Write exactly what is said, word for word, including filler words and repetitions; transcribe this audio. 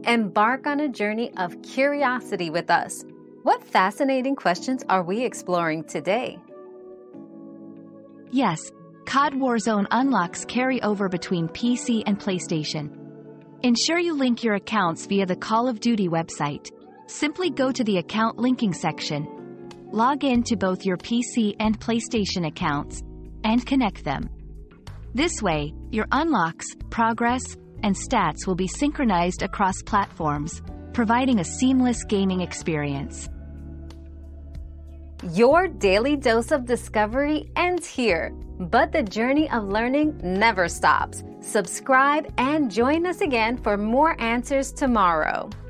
Embark on a journey of curiosity with us. What fascinating questions are we exploring today? Yes, C O D Warzone unlocks carry over between P C and PlayStation. Ensure you link your accounts via the Call of Duty website. Simply go to the account linking section, log in to both your P C and PlayStation accounts, and connect them. This way, your unlocks, progress, and stats will be synchronized across platforms, providing a seamless gaming experience. Your daily dose of discovery ends here, but the journey of learning never stops. Subscribe and join us again for more answers tomorrow.